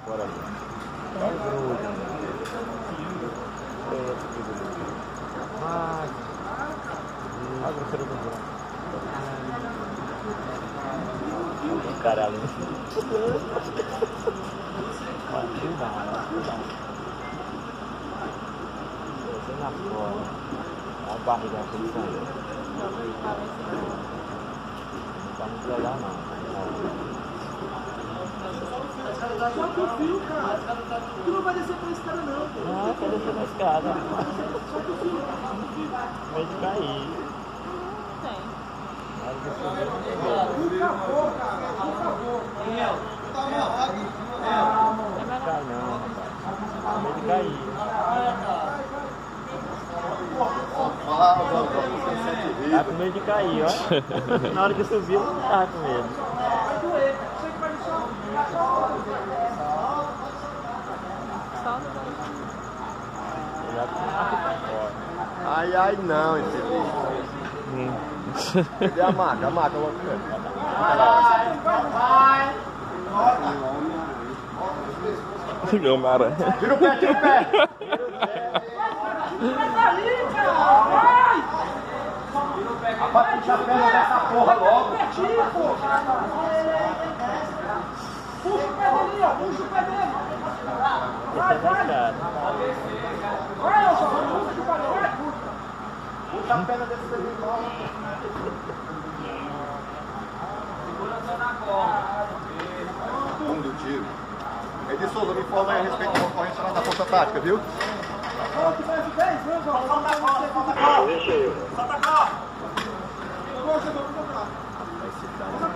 fora ali. Só gruda. Ai, a grosseira do buraco. Caralho. Você na fora. A barriga aqui saindo. Não tá muito legal não. Só que o fio, cara. Tu não vai descer pra escada não. Não, quer descer na escada. Só que o fio. Vai de cair. Tem. Por favor, cara. Por favor. Tá amarrado. Não cai não, rapaz. Vai de cair. Tá com medo de cair, ó. Na hora que subiu, não tava com medo. Vai doer. Você que vai deixar. Ai, ai, não, esse bicho. Cadê a maca? A maca, vou ver. Vai. Homem-Aranha. Tira o pé, tira o pé. Vai daí, cara. Vai. Rapaz, puxa a perna dessa porra logo. Puxa o pé dele, ó. Puxa o pé dele. Vai, vai. Vai, João. Puxa o pé dele. Vai, puxa. Puxa a perna desse bebê logo. Fundo do tiro. Edson Souza, me informa aí a respeito da ocorrência lá da Força Tática, viu? Solta mais 10, viu, João? Solta a cá. Deixa eu. Solta a cá. Vou ajudar, vou ajudar.